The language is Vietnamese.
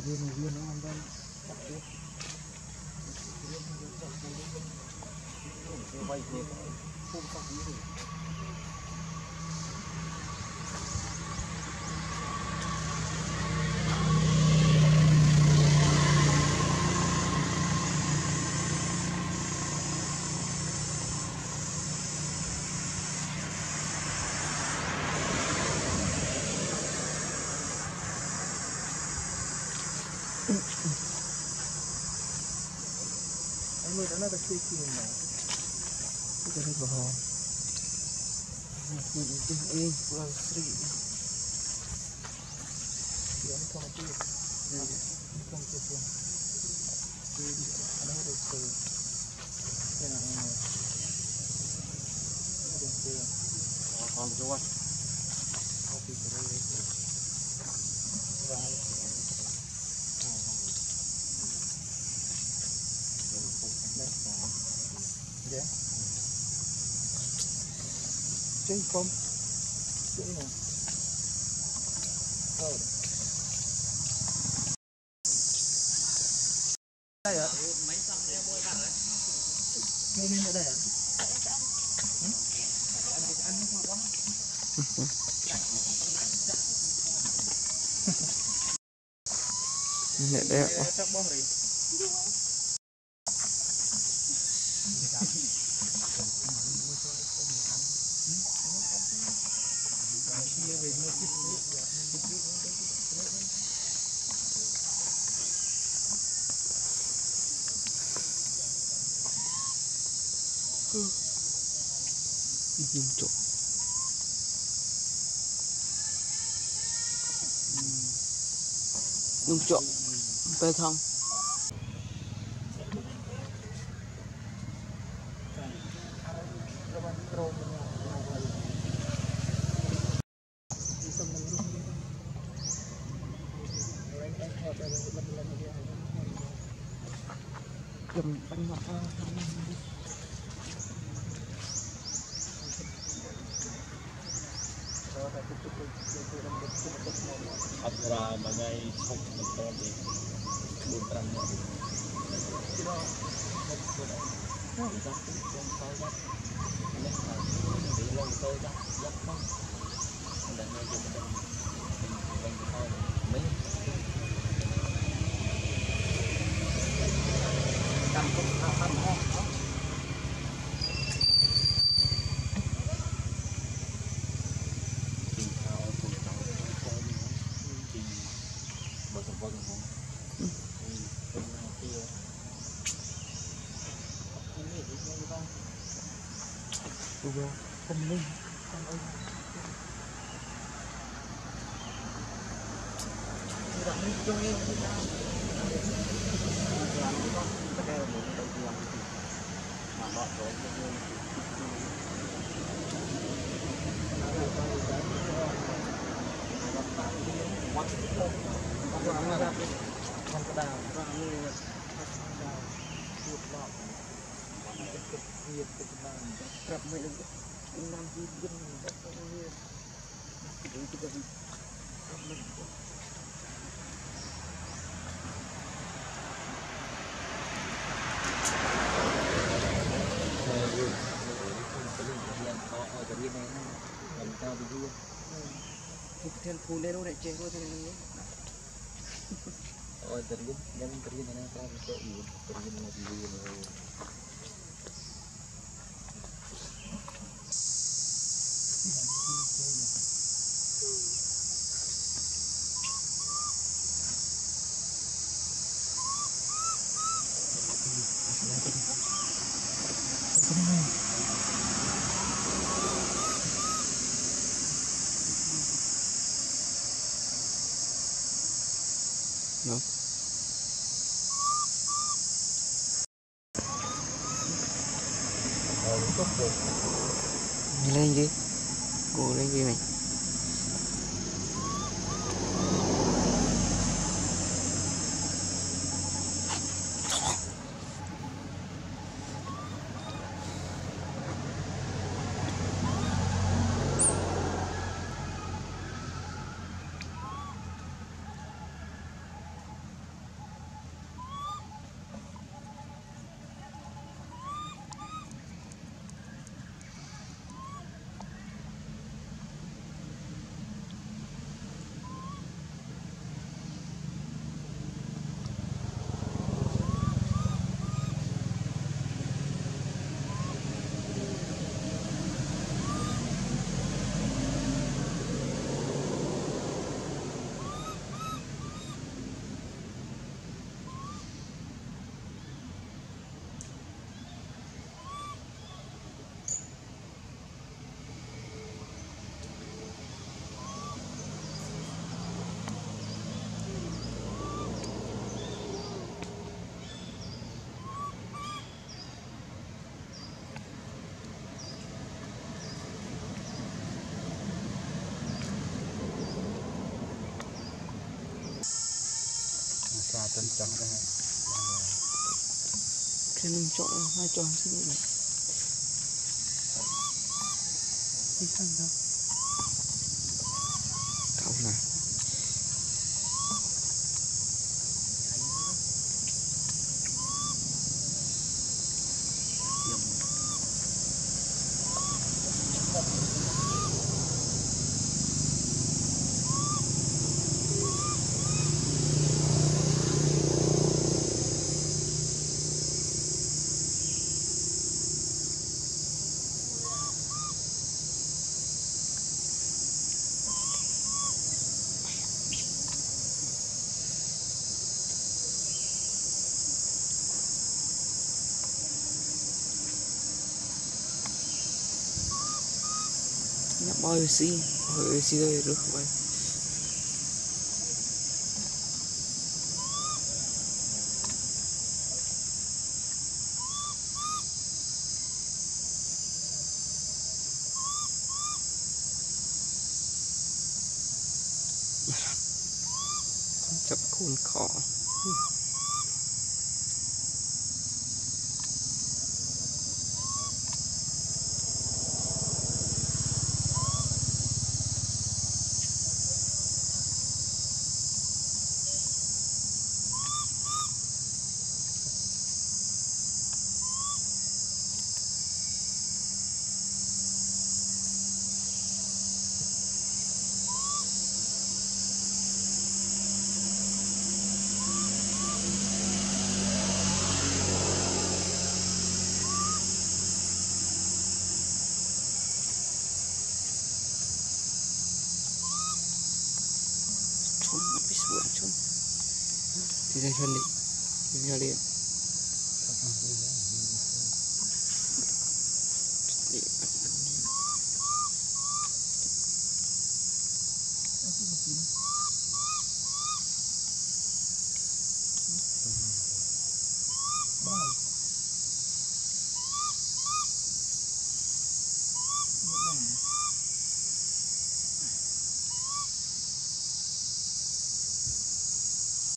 viên nó ăn đang vay thì không có gì. Anh mới đã nói là chơi gì mà cái này vào mình đi đi vào street thì anh không chơi không chơi luôn thì anh không được chơi cái nào này không chơi không chơi không chơi cái này và yeah. Chơi không? Chơi nào? Đâu? Đây ạ? Mấy trăm em mua bạn đấy. Mua miếng ở đây ạ? Ăn không có. Nhẹ đẹp quá. Dùng chỗ dùng chỗ bê thông cầm bánh ngọt Atra bagai sok betul di bulan kita không linh không ơi đặt đi cho em đi nào làm đi con cái đây là một cái đầu tiên mà bọn rồi con cái đào ra nuôi chuột lọt cực nhiệt cực đào gặp mấy đứa năm gì dân rất là nhiều đối với cái mình Bukan full itu cek itu ini. oh terjun yang terjun mana kan itu terjun lagi dulu. nó lên đi cô lên đi mày chân chọc đây khi mình chọn hai chọn gì vậy đi sang đâu cậu này nhập bao xí rồi xí rồi được vậy chặt khuôn khó chun habis buat chun tidak cantik bisa lihat wow